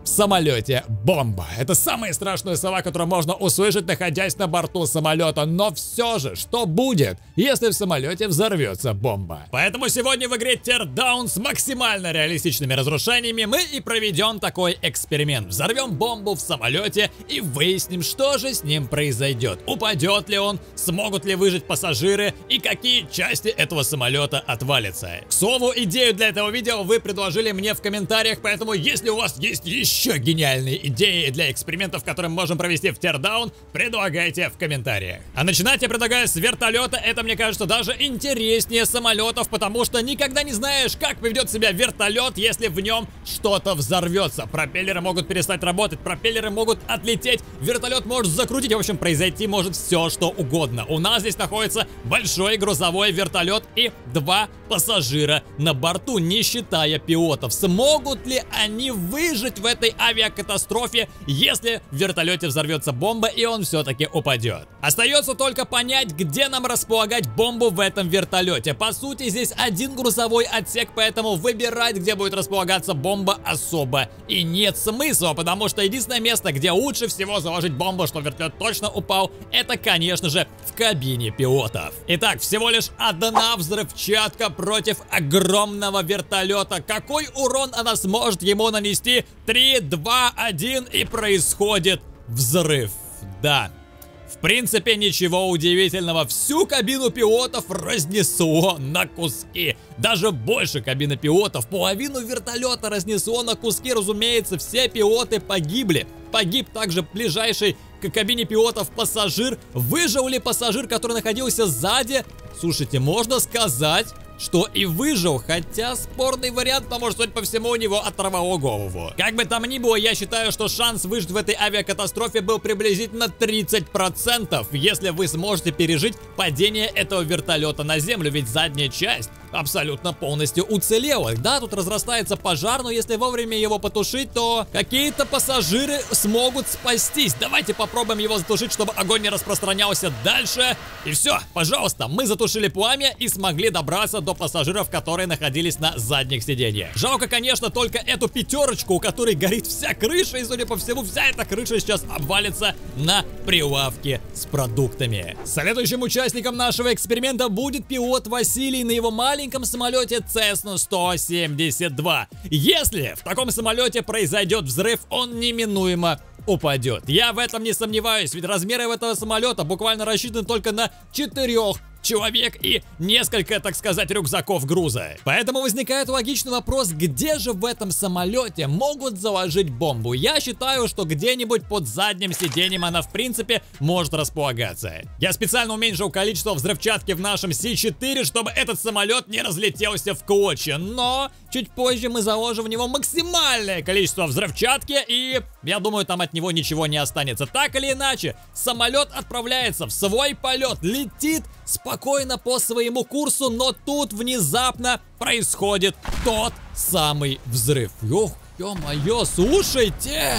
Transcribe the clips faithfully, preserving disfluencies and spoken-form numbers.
самолете бомба. Это самая страшная слова, которую можно услышать, находясь на борту самолета. Но все же, что будет, если в самолете взорвется бомба? Поэтому сегодня в игре Teardown с максимально реалистичными разрушениями мы и проведем такой эксперимент. Взорвем бомбу в самолете и выясним, что же с ним произойдет. Упадет ли он, смогут ли выжить пассажиры и какие части этого самолета отвалятся. К слову, идею для этого видео вы предложили мне в комментариях, поэтому если у вас есть еще гениальные идеи для экспериментов, которые мы можем провести в Teardown, предлагайте в комментариях. А начинать я предлагаю с вертолета. Это, мне кажется, даже интереснее самолетов, потому что никогда не знаешь, как поведет себя вертолет, если в нем что-то взорвется. Пропеллеры могут перестать работать, пропеллеры могут отлететь, вертолет может закрутить, в общем, произойти может все, что угодно. У нас здесь находится большой грузовой вертолет и два пассажира на борту, не считая пилотов. Смогут ли они выжить в этой авиакатастрофе, если в вертолете взорвется бомба и он все-таки упадет? Остается только понять, где нам располагать бомбу в этом вертолете. По сути, здесь один грузовой отсек, поэтому выбирать, где будет располагаться бомба, особо и нет смысла, потому что единственное место, где лучше всего заложить бомбу, чтобы вертолет точно упал, это, конечно же, в кабине пилотов. Итак, всего лишь одна взрывчатка против огромного вертолета. Какой урон она сможет ему нанести? три, два, один, и происходит взрыв. Да. В принципе, ничего удивительного. Всю кабину пилотов разнесло на куски. Даже больше кабины пилотов. Половину вертолета разнесло на куски. Разумеется, все пилоты погибли. Погиб также ближайший к кабине пилотов пассажир. Выжил ли пассажир, который находился сзади? Слушайте, можно сказать, что и выжил, хотя спорный вариант, потому что, судя по всему, у него оторвало голову. Как бы там ни было, я считаю, что шанс выжить в этой авиакатастрофе был приблизительно тридцать процентов, если вы сможете пережить падение этого вертолета на землю, ведь задняя часть абсолютно полностью уцелела. Да, тут разрастается пожар, но если вовремя его потушить, то какие-то пассажиры смогут спастись. Давайте попробуем его затушить, чтобы огонь не распространялся дальше. И все, пожалуйста, мы затушили пламя и смогли добраться до пассажиров, которые находились на задних сиденьях. Жалко, конечно, только эту пятерочку, у которой горит вся крыша, и, судя по всему, вся эта крыша сейчас обвалится на прилавке с продуктами. Следующим участником нашего эксперимента будет пилот Василий на его маленьком маленьком самолете Cessna сто семьдесят два. Если в таком самолете произойдет взрыв, он неминуемо упадет. Я в этом не сомневаюсь, ведь размеры этого самолета буквально рассчитаны только на четырех человек и несколько, так сказать, рюкзаков груза. Поэтому возникает логичный вопрос, где же в этом самолете могут заложить бомбу? Я считаю, что где-нибудь под задним сиденьем она, в принципе, может располагаться. Я специально уменьшил количество взрывчатки в нашем Си четыре, чтобы этот самолет не разлетелся в клочья. Но чуть позже мы заложим в него максимальное количество взрывчатки, и я думаю, там от него ничего не останется. Так или иначе, самолет отправляется в свой полет, летит спокойно по своему курсу, но тут внезапно происходит тот самый взрыв. Ох, ё-моё, слушайте!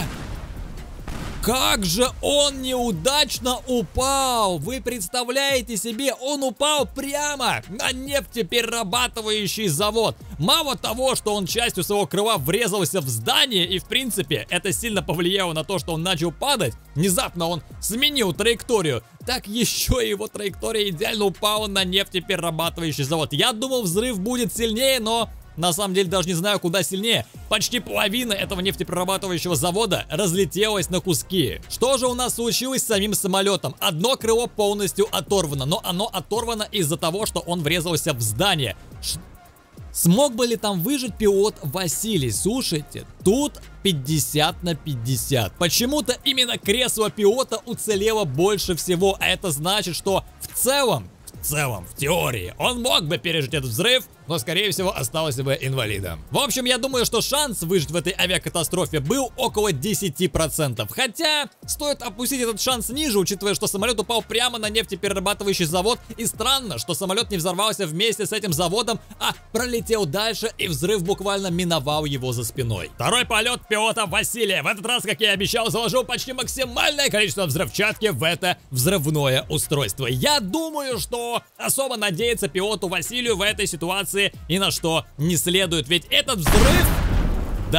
Как же он неудачно упал! Вы представляете себе, он упал прямо на нефтеперерабатывающий завод. Мало того, что он частью своего крыла врезался в здание, и в принципе это сильно повлияло на то, что он начал падать, внезапно он сменил траекторию, так еще и его траектория идеально упала на нефтеперерабатывающий завод. Я думал, взрыв будет сильнее, но на самом деле даже не знаю, куда сильнее. Почти половина этого нефтеперерабатывающего завода разлетелась на куски. Что же у нас случилось с самим самолетом? Одно крыло полностью оторвано, но оно оторвано из-за того, что он врезался в здание. Ш... Смог бы ли там выжить пилот Василий? Слушайте, тут пятьдесят на пятьдесят. Почему-то именно кресло пилота уцелело больше всего, а это значит, что в целом, в целом, в теории, он мог бы пережить этот взрыв, но, скорее всего, остался бы инвалидом. В общем, я думаю, что шанс выжить в этой авиакатастрофе был около десяти процентов. Хотя, стоит опустить этот шанс ниже, учитывая, что самолет упал прямо на нефтеперерабатывающий завод. И странно, что самолет не взорвался вместе с этим заводом, а пролетел дальше, и взрыв буквально миновал его за спиной. Второй полет пилота Василия. В этот раз, как я и обещал, заложил почти максимальное количество взрывчатки в это взрывное устройство. Я думаю, что особо надеяться пилоту Василию в этой ситуации ни на что не следует, ведь этот взрыв, да,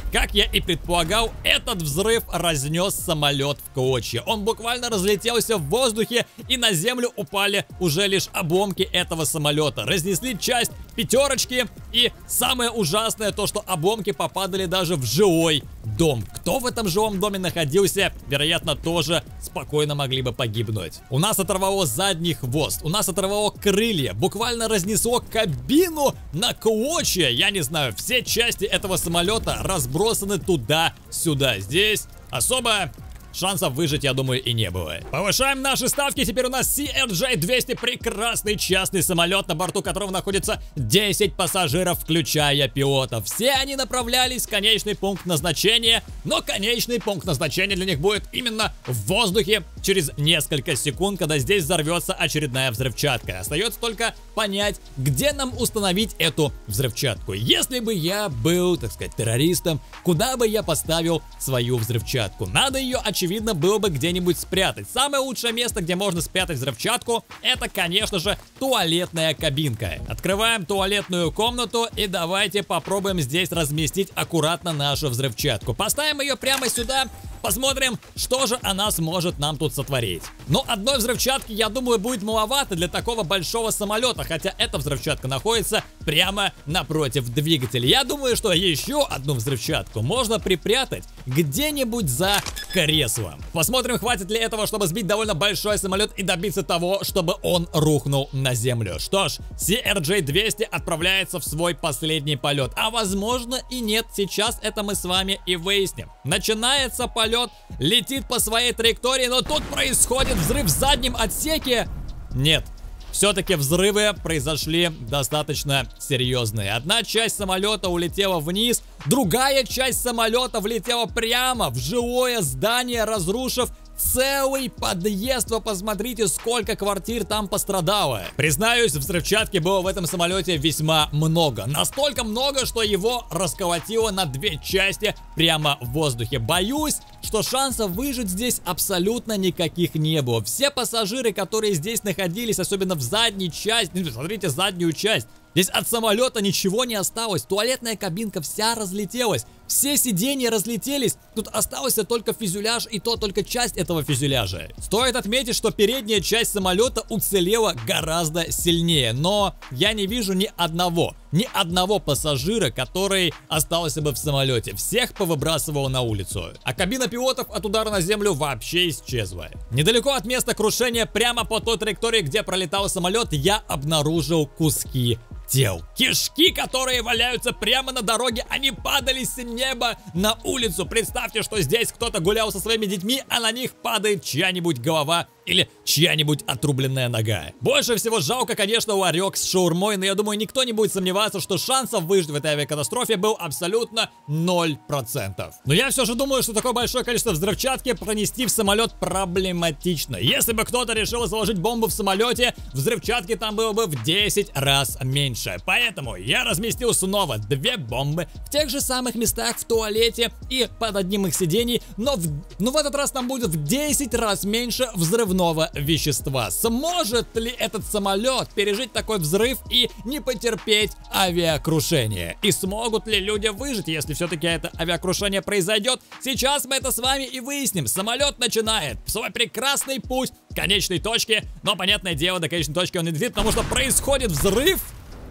Как я и предполагал, этот взрыв разнес самолет в клочья. Он буквально разлетелся в воздухе, и на землю упали уже лишь обломки этого самолета. Разнесли часть пятерочки, и самое ужасное то, что обломки попадали даже в жилой дом. Кто в этом жилом доме находился, вероятно, тоже спокойно могли бы погибнуть. У нас оторвало задний хвост, у нас оторвало крылья, буквально разнесло кабину на клочья. Я не знаю, все части этого самолета разбросаны туда-сюда. Здесь особо шансов выжить, я думаю, и не было. Повышаем наши ставки. Теперь у нас си эр джей двести. Прекрасный частный самолет, на борту которого находится десять пассажиров, включая пилотов. Все они направлялись в конечный пункт назначения, но конечный пункт назначения для них будет именно в воздухе через несколько секунд, когда здесь взорвется очередная взрывчатка. Остается только понять, где нам установить эту взрывчатку. Если бы я был, так сказать, террористом, куда бы я поставил свою взрывчатку? Надо ее, очевидно, видно было бы где-нибудь спрятать. Самое лучшее место, где можно спрятать взрывчатку, это, конечно же, туалетная кабинка. Открываем туалетную комнату и давайте попробуем здесь разместить аккуратно нашу взрывчатку. Поставим ее прямо сюда. Посмотрим, что же она сможет нам тут сотворить. Но одной взрывчатки, я думаю, будет маловато для такого большого самолета, хотя эта взрывчатка находится прямо напротив двигателя. Я думаю, что еще одну взрывчатку можно припрятать где-нибудь за креслом. Посмотрим, хватит ли этого, чтобы сбить довольно большой самолет и добиться того, чтобы он рухнул на землю. Что ж, си эр джей двести отправляется в свой последний полет. А возможно и нет, сейчас это мы с вами и выясним. Начинается полет. Летит по своей траектории, но тут происходит взрыв в заднем отсеке. Нет, все-таки взрывы произошли достаточно серьезные. Одна часть самолета улетела вниз, другая часть самолета влетела прямо в жилое здание, разрушив целый подъезд. Вы посмотрите, сколько квартир там пострадало. Признаюсь, взрывчатки было в этом самолете весьма много. Настолько много, что его расколотило на две части прямо в воздухе. Боюсь, что шансов выжить здесь абсолютно никаких не было. Все пассажиры, которые здесь находились, особенно в задней части, смотрите, заднюю часть, здесь от самолета ничего не осталось. Туалетная кабинка вся разлетелась. Все сиденья разлетелись. Тут остался только фюзеляж, и то только часть этого фюзеляжа. Стоит отметить, что передняя часть самолета уцелела гораздо сильнее. Но я не вижу ни одного, ни одного пассажира, который остался бы в самолете. Всех повыбрасывало на улицу. А кабина пилотов от удара на землю вообще исчезла. Недалеко от места крушения, прямо по той траектории, где пролетал самолет, я обнаружил куски тел. Кишки, которые валяются прямо на дороге, они падали с неба на улицу. Представьте, что здесь кто-то гулял со своими детьми, а на них падает чья-нибудь голова или чья-нибудь отрубленная нога. Больше всего жалко, конечно, ларек с шаурмой, но я думаю, никто не будет сомневаться, что шансов выжить в этой авиакатастрофе был абсолютно ноль процентов. Но я все же думаю, что такое большое количество взрывчатки пронести в самолет проблематично. Если бы кто-то решил заложить бомбу в самолете, взрывчатки там было бы в десять раз меньше. Поэтому я разместил снова две бомбы в тех же самых местах в туалете и под одним из сидений, но в, но в этот раз там будет в десять раз меньше взрывного вещества. Сможет ли этот самолет пережить такой взрыв и не потерпеть авиакрушение? И смогут ли люди выжить, если все-таки это авиакрушение произойдет? Сейчас мы это с вами и выясним. Самолет начинает свой прекрасный путь к конечной точке, но, понятное дело, до конечной точки он не летит, потому что происходит взрыв.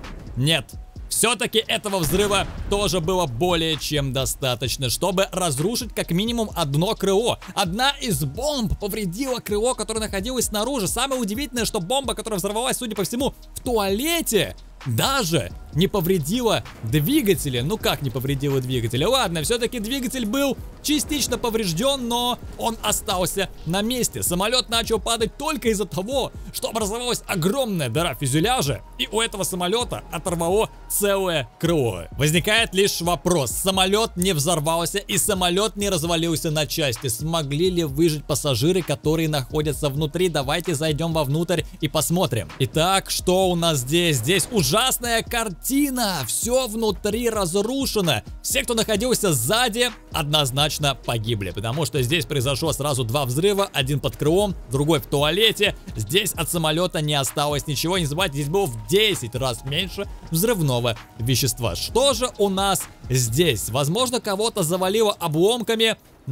Нет, все-таки этого взрыва тоже было более чем достаточно, чтобы разрушить как минимум одно крыло. Одна из бомб повредила крыло, которое находилось снаружи. Самое удивительное, что бомба, которая взорвалась, судя по всему, в туалете, даже не повредила двигатели. Ну как не повредила двигатели? Ладно, все-таки двигатель был частично поврежден, но он остался на месте. Самолет начал падать только из-за того, что образовалась огромная дыра фюзеляжа, и у этого самолета оторвало целое крыло. Возникает лишь вопрос: самолет не взорвался и самолет не развалился на части. Смогли ли выжить пассажиры, которые находятся внутри? Давайте зайдем вовнутрь и посмотрим. Итак, что у нас здесь? Здесь ужасная картина. картина. Все внутри разрушено. Все, кто находился сзади, однозначно погибли, потому что здесь произошло сразу два взрыва. Один под крылом, другой в туалете. Здесь от самолета не осталось ничего. Не забывайте, здесь было в десять раз меньше взрывного вещества. Что же у нас здесь? Возможно, кого-то завалило обломками,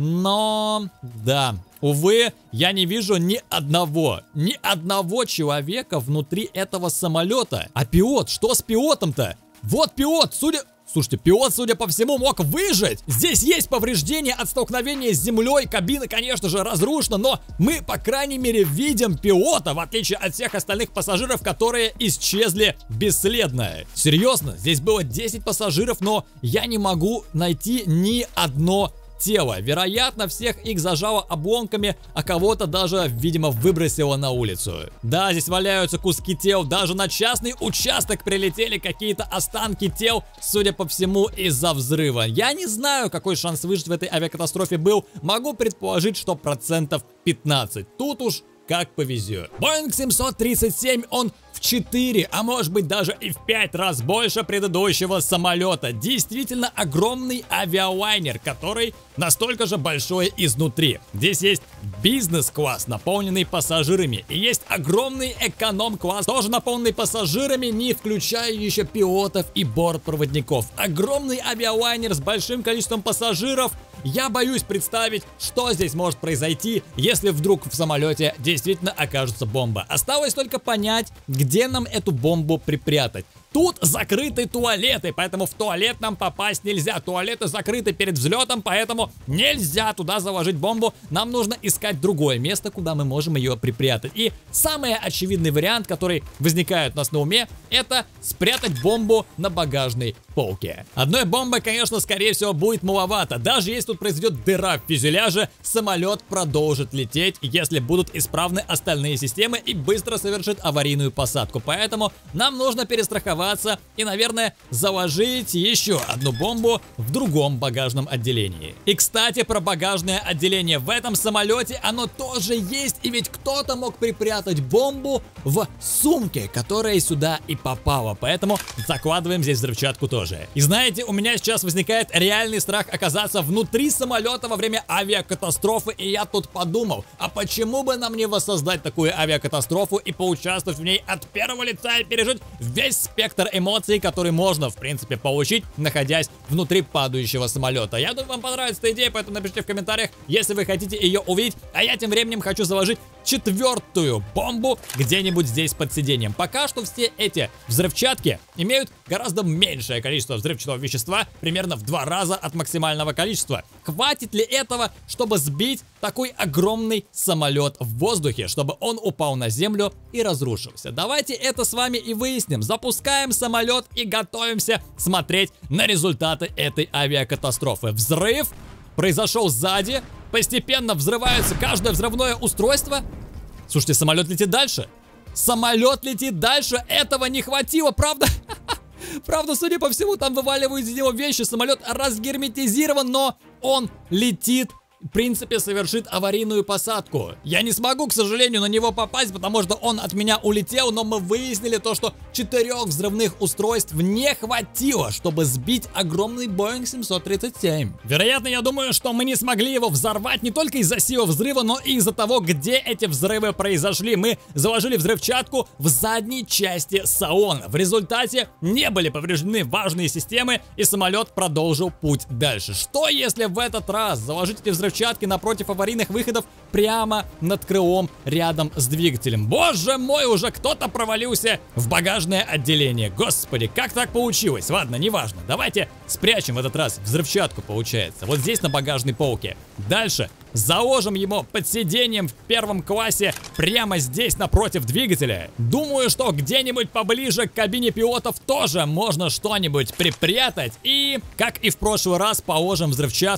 но да, увы, я не вижу ни одного, ни одного человека внутри этого самолета. А пилот, что с пилотом-то? Вот пилот, судя... Слушайте, пилот, судя по всему, мог выжить. Здесь есть повреждения от столкновения с землей. Кабина, конечно же, разрушена, но мы, по крайней мере, видим пилота, в отличие от всех остальных пассажиров, которые исчезли бесследно. Серьезно, здесь было десять пассажиров, но я не могу найти ни одно тело. Вероятно, всех их зажало обломками, а кого-то даже, видимо, выбросило на улицу. Да, здесь валяются куски тел, даже на частный участок прилетели какие-то останки тел, судя по всему, из-за взрыва. Я не знаю, какой шанс выжить в этой авиакатастрофе был, могу предположить, что процентов пятнадцать. Тут уж как повезет. Боинг семьсот тридцать семь, он в четыре, а может быть даже и в пять раз больше предыдущего самолета. Действительно огромный авиалайнер, который настолько же большой изнутри. Здесь есть бизнес-класс, наполненный пассажирами, и есть огромный эконом-класс, тоже наполненный пассажирами, не включая еще пилотов и бортпроводников. Огромный авиалайнер с большим количеством пассажиров. Я боюсь представить, что здесь может произойти, если вдруг в самолете действительно окажется бомба. Осталось только понять, где нам эту бомбу припрятать. Тут закрыты туалеты, поэтому в туалет нам попасть нельзя. Туалеты закрыты перед взлетом, поэтому нельзя туда заложить бомбу. Нам нужно искать другое место, куда мы можем ее припрятать. И самый очевидный вариант, который возникает у нас на уме, это спрятать бомбу на багажной полке. Одной бомбы, конечно, скорее всего, будет маловато. Даже если тут произойдет дыра в фюзеляже, самолет продолжит лететь, если будут исправны остальные системы и быстро совершит аварийную посадку. Поэтому нам нужно перестраховаться и, наверное, заложить еще одну бомбу в другом багажном отделении. И, кстати, про багажное отделение. В этом самолете оно тоже есть, и ведь кто-то мог припрятать бомбу в сумке, которая сюда и попала. Поэтому закладываем здесь взрывчатку тоже. И знаете, у меня сейчас возникает реальный страх оказаться внутри самолета во время авиакатастрофы, и я тут подумал, а почему бы нам не воссоздать такую авиакатастрофу и поучаствовать в ней от первого лица и пережить весь спектр эмоций, которые можно, в принципе, получить, находясь внутри падающего самолета. Я думаю, вам понравится эта идея, поэтому напишите в комментариях, если вы хотите ее увидеть. А я тем временем хочу заложить четвертую бомбу где-нибудь здесь под сиденьем. Пока что все эти взрывчатки имеют гораздо меньшее количество взрывчатого вещества, примерно в два раза от максимального количества. Хватит ли этого, чтобы сбить такой огромный самолет в воздухе, чтобы он упал на землю и разрушился? Давайте это с вами и выясним. Запускаем самолет и готовимся смотреть на результаты этой авиакатастрофы. Взрыв произошел сзади, постепенно взрывается каждое взрывное устройство. Слушайте, самолет летит дальше. Самолет летит дальше. Этого не хватило, правда? Правда, судя по всему, там вываливают из него вещи. Самолет разгерметизирован, но он летит. В принципе, совершит аварийную посадку. Я не смогу, к сожалению, на него попасть, потому что он от меня улетел, но мы выяснили то, что четырех взрывных устройств не хватило, чтобы сбить огромный Боинг семьсот тридцать семь. Вероятно, я думаю, что мы не смогли его взорвать не только из-за силы взрыва, но и из-за того, где эти взрывы произошли. Мы заложили взрывчатку в задней части салона. В результате не были повреждены важные системы, и самолет продолжил путь дальше. Что если в этот раз заложить эти взрывчатки напротив аварийных выходов прямо над крылом рядом с двигателем? Боже мой, уже кто-то провалился в багажное отделение. Господи, как так получилось? Ладно, неважно. Давайте спрячем в этот раз взрывчатку, получается. Вот здесь на багажной полке. Дальше заложим его под сиденьем в первом классе прямо здесь напротив двигателя. Думаю, что где-нибудь поближе к кабине пилотов тоже можно что-нибудь припрятать. И, как и в прошлый раз, положим взрывчатку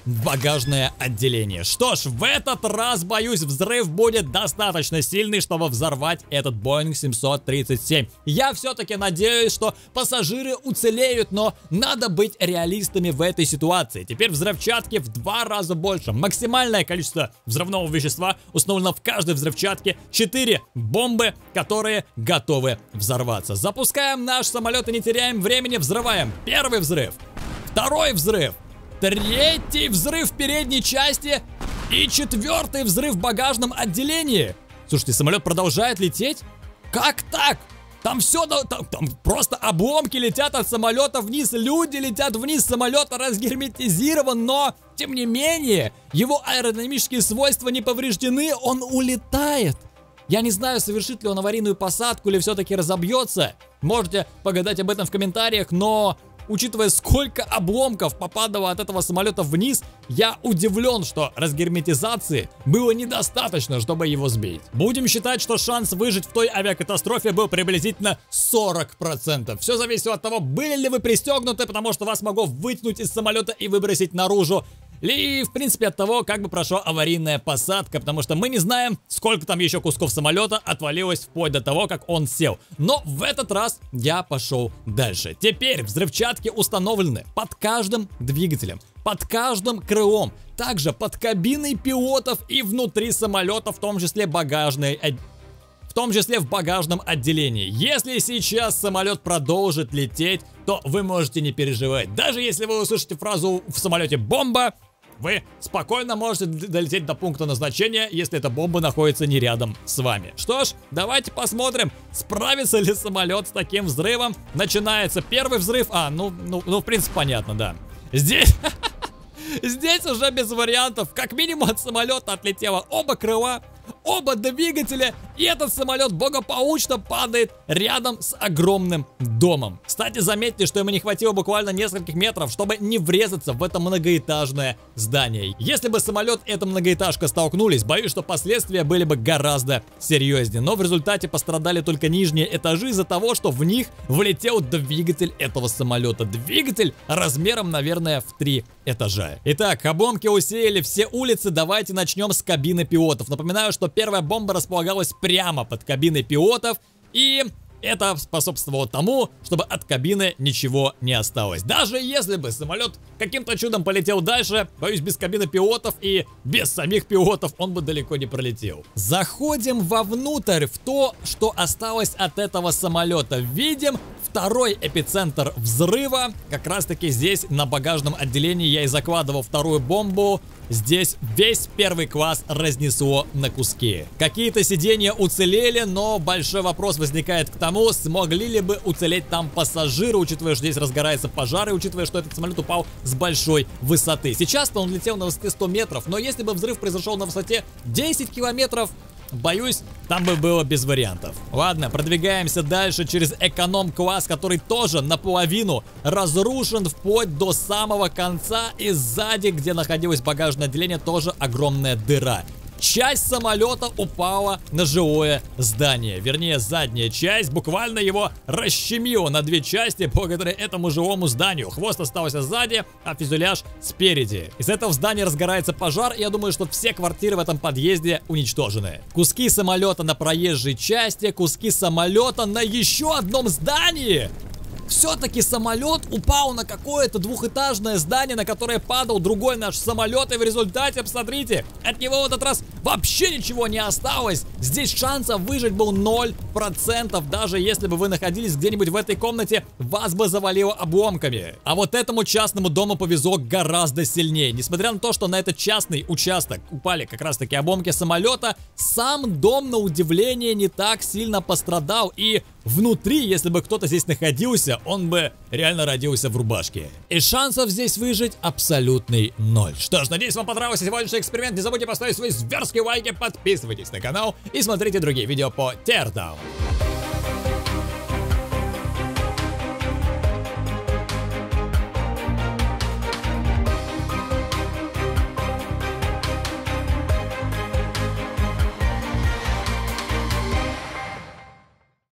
в багажное отделение. Что ж, в этот раз, боюсь, взрыв будет достаточно сильный, чтобы взорвать этот Боинг семьсот тридцать семь. Я все-таки надеюсь, что пассажиры уцелеют, но надо быть реалистами в этой ситуации. Теперь взрывчатки в два раза больше. Максимальное количество взрывного вещества установлено в каждой взрывчатке. четыре бомбы, которые готовы взорваться. Запускаем наш самолет и не теряем времени. Взрываем. Первый взрыв. Второй взрыв. Третий взрыв в передней части. И четвертый взрыв в багажном отделении. Слушайте, самолет продолжает лететь? Как так? Там все, там, там просто обломки летят от самолета вниз, люди летят вниз, самолет разгерметизирован, но, тем не менее, его аэродинамические свойства не повреждены, он улетает. Я не знаю, совершит ли он аварийную посадку или все-таки разобьется. Можете погадать об этом в комментариях, но... Учитывая, сколько обломков попадало от этого самолета вниз, я удивлен, что разгерметизации было недостаточно, чтобы его сбить. Будем считать, что шанс выжить в той авиакатастрофе был приблизительно сорок процентов. Все зависит от того, были ли вы пристегнуты, потому что вас могло вытянуть из самолета и выбросить наружу. И, в принципе, от того, как бы прошла аварийная посадка, потому что мы не знаем, сколько там еще кусков самолета отвалилось вплоть до того, как он сел. Но в этот раз я пошел дальше. Теперь взрывчатки установлены под каждым двигателем, под каждым крылом, также под кабиной пилотов и внутри самолета, в том числе багажной В том числе в багажном отделении. Если сейчас самолет продолжит лететь, то вы можете не переживать. Даже если вы услышите фразу в самолете «бомба», вы спокойно можете долететь до пункта назначения, если эта бомба находится не рядом с вами. Что ж, давайте посмотрим, справится ли самолет с таким взрывом. Начинается первый взрыв. А, ну, ну, ну в принципе, понятно, да. Здесь... Здесь уже без вариантов. Как минимум от самолета отлетело оба крыла, оба двигателя, и этот самолет благополучно падает рядом с огромным домом. Кстати, заметьте, что ему не хватило буквально нескольких метров, чтобы не врезаться в это многоэтажное здание. Если бы самолет и эта многоэтажка столкнулись, боюсь, что последствия были бы гораздо серьезнее. Но в результате пострадали только нижние этажи из-за того, что в них влетел двигатель этого самолета. Двигатель размером, наверное, в три этажа. Итак, обломки усеяли все улицы. Давайте начнем с кабины пилотов. Напоминаю, что первая бомба располагалась прямо под кабиной пилотов, и это способствовало тому, чтобы от кабины ничего не осталось. Даже если бы самолет каким-то чудом полетел дальше, боюсь, без кабины пилотов и без самих пилотов он бы далеко не пролетел. Заходим вовнутрь, в то, что осталось от этого самолета. Видим второй эпицентр взрыва. Как раз таки здесь, на багажном отделении, я и закладывал вторую бомбу. Здесь весь первый класс разнесло на куски. Какие-то сиденья уцелели, но большой вопрос возникает к тому, смогли ли бы уцелеть там пассажиры, учитывая, что здесь разгорается пожар, и учитывая, что этот самолет упал с большой высоты. Сейчас-то он летел на высоте сто метров, но если бы взрыв произошел на высоте десять километров, боюсь, там бы было без вариантов. Ладно, продвигаемся дальше через эконом-класс, который тоже наполовину разрушен вплоть до самого конца. И сзади, где находилось багажное отделение, тоже огромная дыра. Часть самолета упала на жилое здание. Вернее, задняя часть буквально его расщемила на две части благодаря этому жилому зданию. Хвост остался сзади, а фюзеляж спереди. Из этого здания разгорается пожар, и я думаю, что все квартиры в этом подъезде уничтожены. Куски самолета на проезжей части, куски самолета на еще одном здании. Все-таки самолет упал на какое-то двухэтажное здание, на которое падал другой наш самолет, и в результате, посмотрите, от него в этот раз вообще ничего не осталось. Здесь шансов выжить был ноль процентов, даже если бы вы находились где-нибудь в этой комнате, вас бы завалило обломками. А вот этому частному дому повезло гораздо сильнее. Несмотря на то, что на этот частный участок упали как раз таки обломки самолета, сам дом, на удивление, не так сильно пострадал, и внутри, если бы кто-то здесь находился, он бы реально родился в рубашке. И шансов здесь выжить абсолютный ноль. Что ж, надеюсь, вам понравился сегодняшний эксперимент. Не забудьте поставить свои зверские лайки, подписывайтесь на канал и смотрите другие видео по Teardown.